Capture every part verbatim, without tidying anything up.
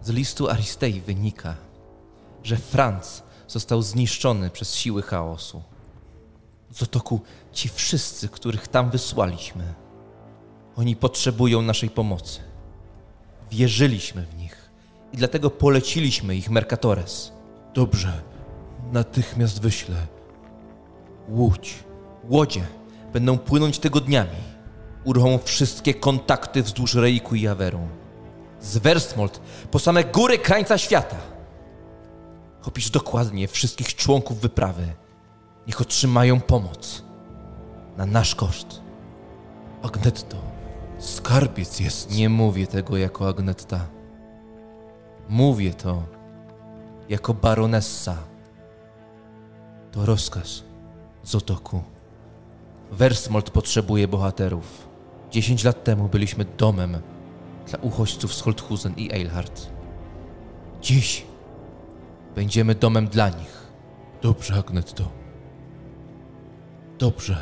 Z listu Aristei wynika, że Franz został zniszczony przez siły chaosu. Zotoku, ci wszyscy, których tam wysłaliśmy, oni potrzebują naszej pomocy. Wierzyliśmy w nich i dlatego poleciliśmy ich Mercatores. Dobrze, natychmiast wyślę. Łódź, łodzie będą płynąć tygodniami. Uruchomią wszystkie kontakty wzdłuż Reiku i Aweru. Z Werstmold po same góry krańca świata. Opisz dokładnie wszystkich członków wyprawy. Niech otrzymają pomoc. Na nasz koszt. Agnetto, skarbiec jest... Nie mówię tego jako Agnetta. Mówię to jako baronessa. To rozkaz, Zotoku. Werstmold potrzebuje bohaterów. Dziesięć lat temu byliśmy domem dla uchodźców z Holthusen i Eilhart. Dziś będziemy domem dla nich. Dobrze, Agnetto. Dobrze.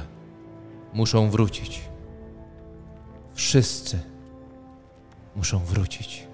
Muszą wrócić. Wszyscy muszą wrócić.